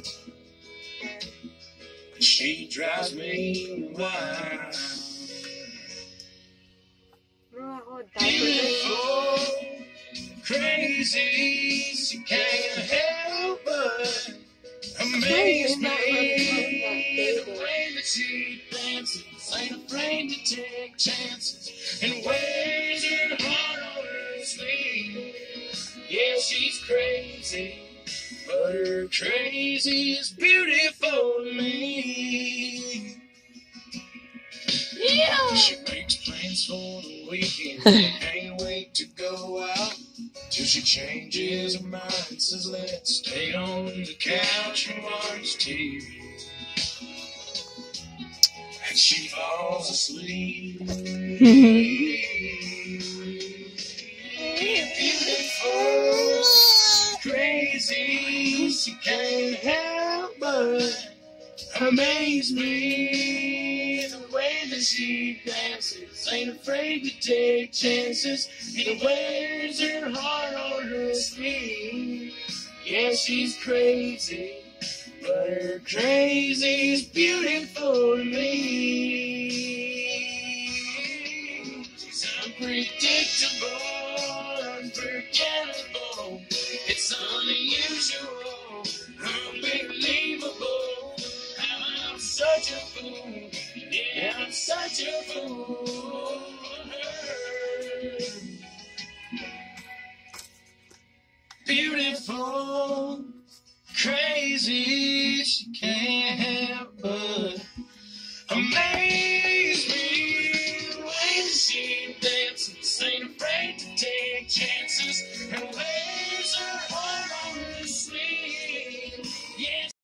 She drives me wild. Beautiful, crazy, she can't help but amaze me. The way that she dances, ain't afraid to take chances, and wears her heart on her sleeve. Yeah, she's crazy, but her crazy is beautiful to me. Yeah. She makes plans for the weekend, can't wait to go out, till she changes her mind, says let's stay on the couch and watch TV. And she falls asleep. Beautiful, crazy, she can't help but amaze me. The way that she dances, ain't afraid to take chances, and wears her heart on her sleeve. Yeah, she's crazy, but her crazy is beautiful to me. She's unpredictable, unforgettable. It's unusual, unbelievable. I'm such a fool. Yeah, I'm such a fool. Beautiful, crazy, she can't help but amaze